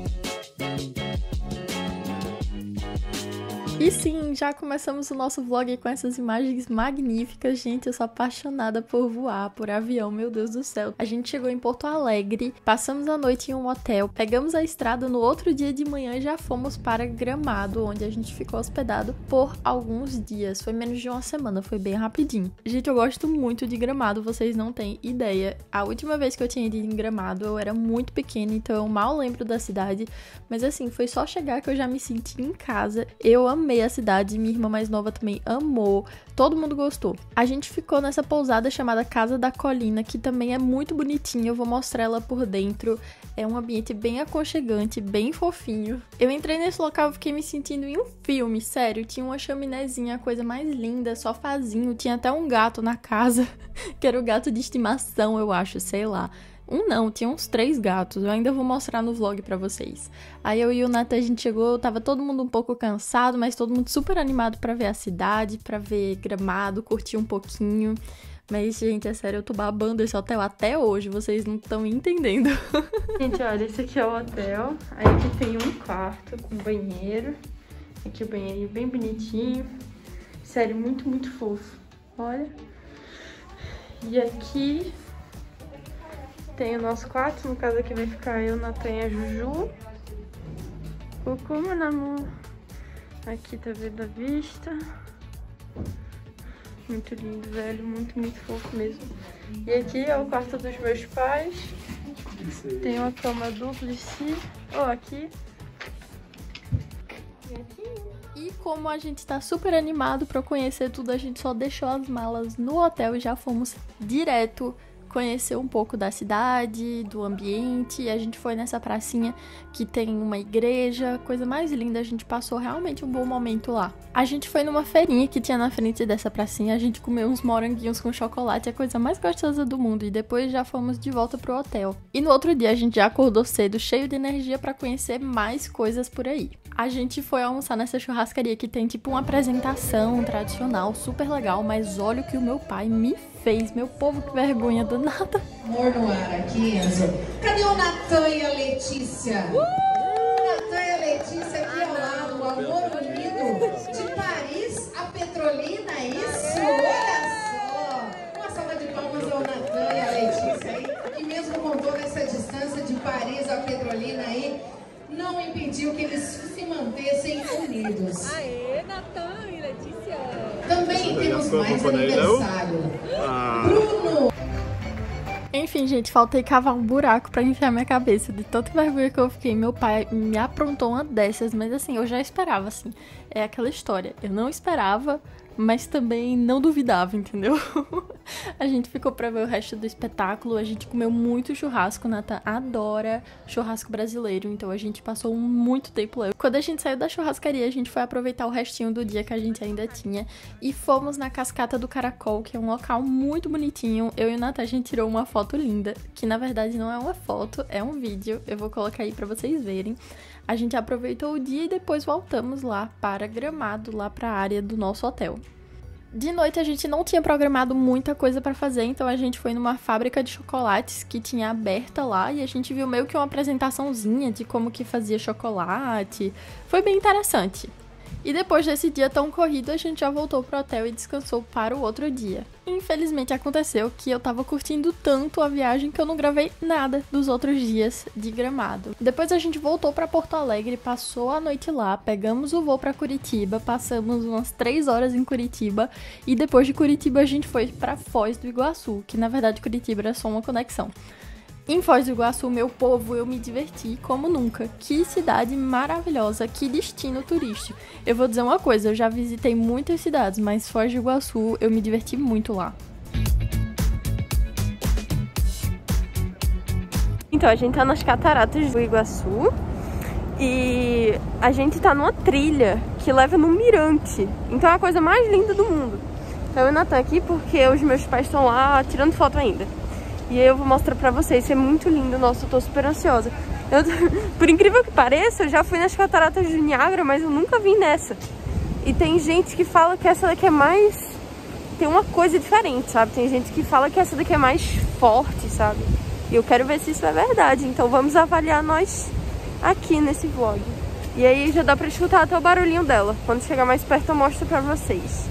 E sim, já começamos o nosso vlog com essas imagens magníficas. Gente, eu sou apaixonada por voar, por avião, meu Deus do céu. A gente chegou em Porto Alegre, passamos a noite em um hotel, pegamos a estrada no outro dia de manhã e já fomos para Gramado, onde a gente ficou hospedado por alguns dias. Foi menos de uma semana, foi bem rapidinho. Gente, eu gosto muito de Gramado, vocês não têm ideia. A última vez que eu tinha ido em Gramado, eu era muito pequena, então eu mal lembro da cidade. Mas assim, foi só chegar que eu já me senti em casa. Eu amei a cidade, minha irmã mais nova também amou, todo mundo gostou. A gente ficou nessa pousada chamada Casa da Colina, que também é muito bonitinha, eu vou mostrar ela por dentro. É um ambiente bem aconchegante, bem fofinho. Eu entrei nesse local e fiquei me sentindo em um filme, sério. Tinha uma chaminézinha, a coisa mais linda, sofazinho, tinha até um gato na casa, que era o gato de estimação, eu acho, sei lá. Não, tinha uns 3 gatos, eu ainda vou mostrar no vlog pra vocês. Aí eu e o Nathan, a gente chegou, tava todo mundo um pouco cansado, mas todo mundo super animado pra ver a cidade, pra ver Gramado, curtir um pouquinho. Mas, gente, é sério, eu tô babando esse hotel até hoje, vocês não estão entendendo. Gente, olha, esse aqui é o hotel, aí aqui tem um quarto com banheiro. Aqui o banheirinho bem bonitinho, sério, muito, muito fofo, olha. E aqui tem o nosso quarto, no caso aqui vai ficar eu, Nathan e a Juju. Cucu, meu amor. Aqui tá vendo a vista. Muito lindo, velho, muito, muito fofo mesmo. E aqui é o quarto dos meus pais. Tem uma cama dupla de si. Aqui. E aqui. E como a gente tá super animado pra conhecer tudo, a gente só deixou as malas no hotel e já fomos direto conhecer um pouco da cidade, do ambiente. A gente foi nessa pracinha que tem uma igreja, coisa mais linda, a gente passou realmente um bom momento lá. A gente foi numa feirinha que tinha na frente dessa pracinha, a gente comeu uns moranguinhos com chocolate, a coisa mais gostosa do mundo, e depois já fomos de volta pro hotel. E no outro dia a gente já acordou cedo, cheio de energia pra conhecer mais coisas por aí. A gente foi almoçar nessa churrascaria que tem tipo uma apresentação tradicional, super legal, mas olha o que o meu pai me fez, meu povo, que vergonha danada. Amor no ar aqui, Enzo. Cadê o Nathan e a Letícia? Nathan e a Letícia aqui ao lado, o amor unido de Paris a Petrolina, é isso? Olha só! Uma salva de palmas ao Nathan e a Letícia aí, que mesmo com toda essa distância de Paris a Petrolina aí, não impediu que eles se mantessem unidos. Aê, Nathan e Letícia! Também temos mais aniversário. Bruno! Enfim, gente, faltei cavar um buraco pra enfiar minha cabeça de tanta vergonha que eu fiquei. Meu pai me aprontou uma dessas, mas assim, eu já esperava, assim. É aquela história, eu não esperava, mas também não duvidava, entendeu? A gente ficou pra ver o resto do espetáculo, a gente comeu muito churrasco, Nathan adora churrasco brasileiro, então a gente passou muito tempo lá. Quando a gente saiu da churrascaria, a gente foi aproveitar o restinho do dia que a gente ainda tinha e fomos na Cascata do Caracol, que é um local muito bonitinho. Eu e o Nathan, a gente tirou uma foto linda, que na verdade não é uma foto, é um vídeo, eu vou colocar aí pra vocês verem. A gente aproveitou o dia e depois voltamos lá para Gramado, lá para a área do nosso hotel. De noite a gente não tinha programado muita coisa para fazer, então a gente foi numa fábrica de chocolates que tinha aberta lá e a gente viu meio que uma apresentaçãozinha de como que fazia chocolate. Foi bem interessante. E depois desse dia tão corrido, a gente já voltou pro hotel e descansou para o outro dia. Infelizmente aconteceu que eu tava curtindo tanto a viagem que eu não gravei nada dos outros dias de Gramado. Depois a gente voltou para Porto Alegre, passou a noite lá, pegamos o voo para Curitiba, passamos umas 3 horas em Curitiba e depois de Curitiba a gente foi para Foz do Iguaçu, que na verdade Curitiba era só uma conexão. Em Foz do Iguaçu, meu povo, eu me diverti como nunca. Que cidade maravilhosa, que destino turístico. Eu vou dizer uma coisa, eu já visitei muitas cidades, mas Foz do Iguaçu eu me diverti muito lá. Então, a gente tá nas cataratas do Iguaçu e a gente tá numa trilha que leva no mirante. Então é a coisa mais linda do mundo. Então eu não tô aqui porque os meus pais estão lá tirando foto ainda. E aí eu vou mostrar pra vocês, isso é muito lindo, nossa, eu tô super ansiosa. Por incrível que pareça, eu já fui nas cataratas do Niágara, mas eu nunca vim nessa. E tem gente que fala que essa daqui é mais... tem uma coisa diferente, sabe? Tem gente que fala que essa daqui é mais forte, sabe? E eu quero ver se isso é verdade, então vamos avaliar nós aqui nesse vlog. E aí já dá pra escutar até o barulhinho dela. Quando chegar mais perto eu mostro pra vocês.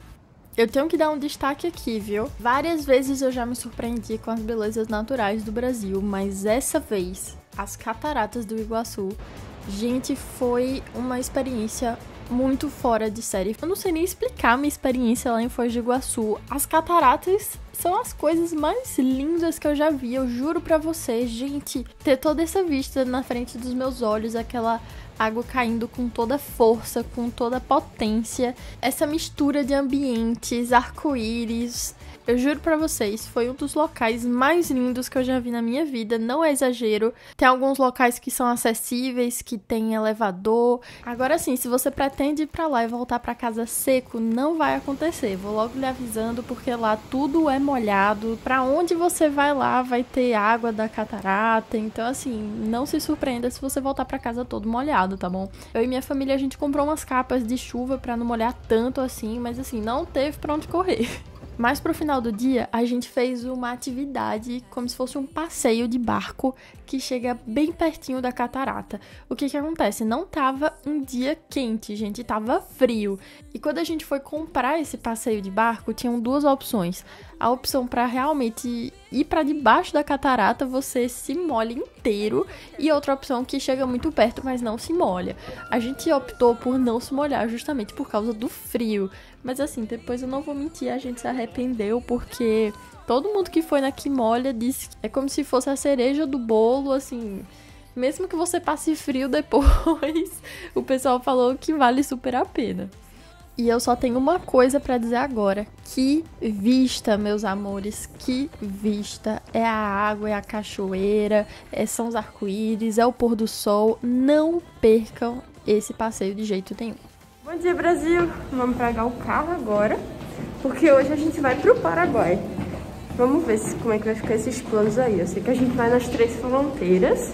Eu tenho que dar um destaque aqui, viu? Várias vezes eu já me surpreendi com as belezas naturais do Brasil, mas essa vez, as cataratas do Iguaçu, gente, foi uma experiência muito fora de série. Eu não sei nem explicar a minha experiência lá em Foz do Iguaçu. As cataratas são as coisas mais lindas que eu já vi, eu juro pra vocês, gente. Ter toda essa vista na frente dos meus olhos, aquela água caindo com toda força, com toda potência, essa mistura de ambientes, arco-íris. Eu juro pra vocês, foi um dos locais mais lindos que eu já vi na minha vida, não é exagero. Tem alguns locais que são acessíveis, que tem elevador. Agora sim, se você pretende ir pra lá e voltar pra casa seco, não vai acontecer. Vou logo lhe avisando, porque lá tudo é molhado. Pra onde você vai lá, vai ter água da catarata. Então assim, não se surpreenda se você voltar pra casa todo molhado, tá bom? Eu e minha família, a gente comprou umas capas de chuva pra não molhar tanto assim, mas assim, não teve pra onde correr. Mas pro final do dia, a gente fez uma atividade como se fosse um passeio de barco que chega bem pertinho da catarata. O que acontece? Não tava um dia quente, gente, tava frio. E quando a gente foi comprar esse passeio de barco, tinham duas opções. A opção para realmente ir para debaixo da catarata, você se molha inteiro, e outra opção que chega muito perto, mas não se molha. A gente optou por não se molhar justamente por causa do frio. Mas assim, depois eu não vou mentir, a gente se arrependeu, porque todo mundo que foi na que molha disse que é como se fosse a cereja do bolo, assim. Mesmo que você passe frio depois, o pessoal falou que vale super a pena. E eu só tenho uma coisa pra dizer agora. Que vista, meus amores, que vista. É a água, é a cachoeira, são os arco-íris, é o pôr do sol. Não percam esse passeio de jeito nenhum. Bom dia, Brasil! Vamos pegar o carro agora, porque hoje a gente vai pro Paraguai. Vamos ver como é que vai ficar esses planos aí. Eu sei que a gente vai nas 3 fronteiras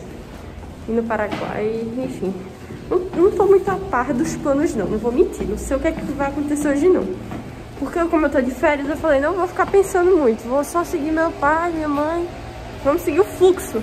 e no Paraguai, enfim. Não tô muito a par dos planos não vou mentir. Não sei o que é que vai acontecer hoje não. Porque como eu tô de férias, eu falei, não vou ficar pensando muito. Vou só seguir meu pai, minha mãe. Vamos seguir o fluxo.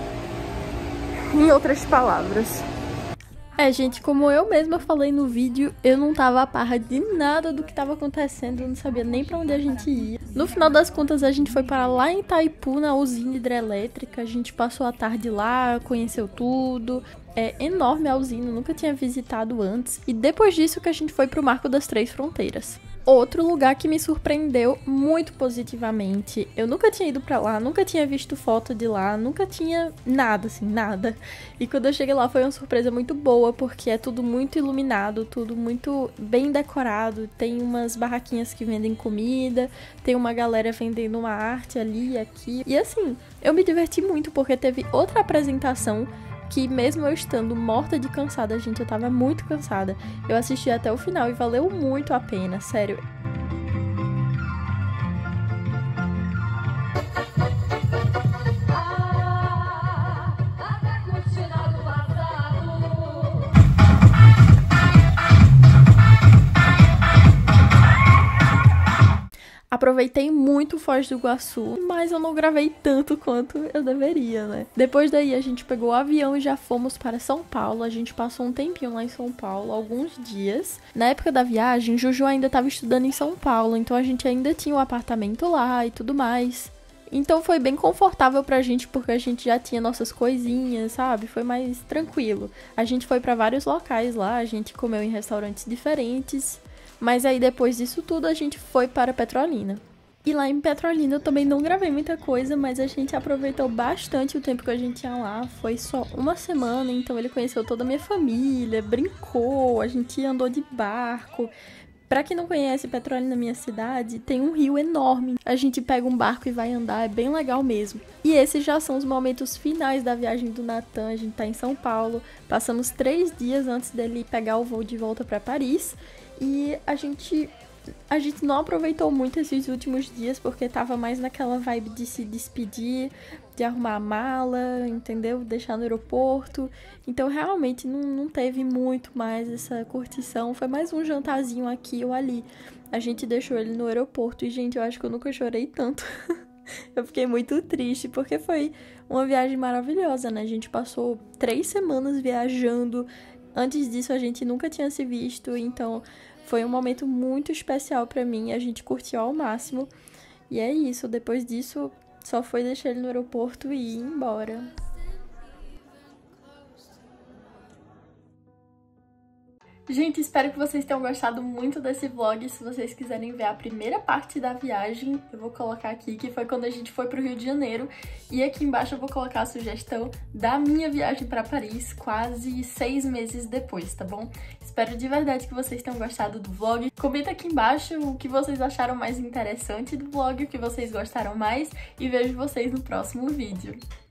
Em outras palavras. Gente, como eu mesma falei no vídeo, eu não tava a par de nada do que tava acontecendo, eu não sabia nem pra onde a gente ia. No final das contas, a gente foi para lá em Itaipu, na usina hidrelétrica, a gente passou a tarde lá, conheceu tudo. É enorme a usina, nunca tinha visitado antes. E depois disso que a gente foi pro Marco das Três Fronteiras. Outro lugar que me surpreendeu muito positivamente. Eu nunca tinha ido pra lá, nunca tinha visto foto de lá, nunca tinha nada, assim, nada. E quando eu cheguei lá foi uma surpresa muito boa, porque é tudo muito iluminado, tudo muito bem decorado. Tem umas barraquinhas que vendem comida, tem uma galera vendendo uma arte ali e aqui. E assim, eu me diverti muito porque teve outra apresentação que mesmo eu estando morta de cansada, gente, eu tava muito cansada. Eu assisti até o final e valeu muito a pena, sério. Aproveitei muito Foz do Iguaçu, mas eu não gravei tanto quanto eu deveria, né? Depois daí a gente pegou o avião e já fomos para São Paulo. A gente passou um tempinho lá em São Paulo, alguns dias. Na época da viagem, Juju ainda estava estudando em São Paulo, então a gente ainda tinha um apartamento lá e tudo mais. Então foi bem confortável pra gente, porque a gente já tinha nossas coisinhas, sabe? Foi mais tranquilo. A gente foi pra vários locais lá, a gente comeu em restaurantes diferentes. Mas aí depois disso tudo a gente foi para Petrolina. E lá em Petrolina eu também não gravei muita coisa, mas a gente aproveitou bastante o tempo que a gente tinha lá. Foi só uma semana, então ele conheceu toda a minha família, brincou, a gente andou de barco. Pra quem não conhece Petrolina, minha cidade, tem um rio enorme. A gente pega um barco e vai andar, é bem legal mesmo. E esses já são os momentos finais da viagem do Natan. A gente tá em São Paulo, passamos 3 dias antes dele pegar o voo de volta pra Paris. E a gente não aproveitou muito esses últimos dias, porque tava mais naquela vibe de se despedir, de arrumar a mala, entendeu? Deixar no aeroporto. Então realmente não teve muito mais essa curtição. Foi mais um jantarzinho aqui ou ali. A gente deixou ele no aeroporto e, gente, eu acho que eu nunca chorei tanto. Eu fiquei muito triste, porque foi uma viagem maravilhosa, né? A gente passou 3 semanas viajando. Antes disso, a gente nunca tinha se visto, então foi um momento muito especial pra mim. A gente curtiu ao máximo. E é isso, depois disso, só foi deixar ele no aeroporto e ir embora. Gente, espero que vocês tenham gostado muito desse vlog. Se vocês quiserem ver a primeira parte da viagem, eu vou colocar aqui, que foi quando a gente foi pro Rio de Janeiro. E aqui embaixo eu vou colocar a sugestão da minha viagem pra Paris, quase 6 meses depois, tá bom? Espero de verdade que vocês tenham gostado do vlog. Comenta aqui embaixo o que vocês acharam mais interessante do vlog, o que vocês gostaram mais, e vejo vocês no próximo vídeo.